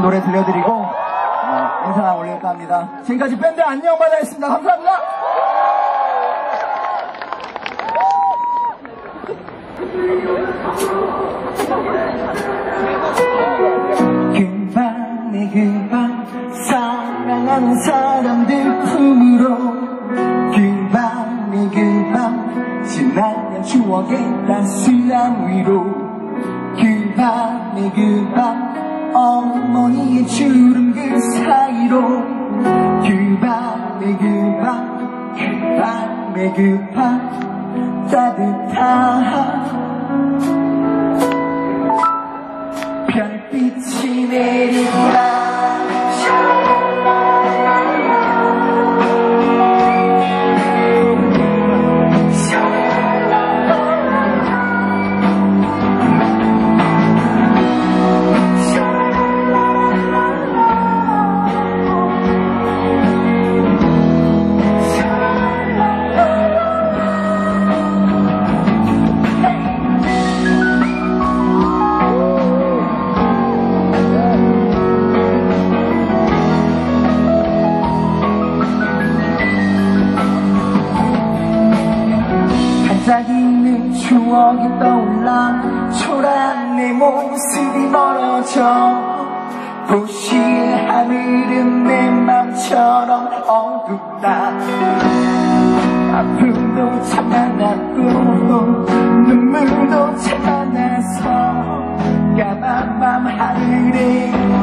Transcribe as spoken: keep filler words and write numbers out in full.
노래 들려드리고 어, 인사 올릴까 합니다. 지금까지 밴드 안녕바다였습니다. 감사합니다. 그밤에 그밤 사랑하는 사람들 품으로 그밤에 그밤 지나간 추억의 따스함 위로 그밤에 그밤 어머니의 주름 그 사이로 그밤에 그밤 그밤에 그밤 따뜻한 별빛이 내린다. 반짝이는 추억이 떠올라 초라한 내 모습이 멀어져 도시의 하늘은 내 맘처럼 어둡다. 아픔도 참아놨고 눈물도 참아놨어 까만 밤 하늘에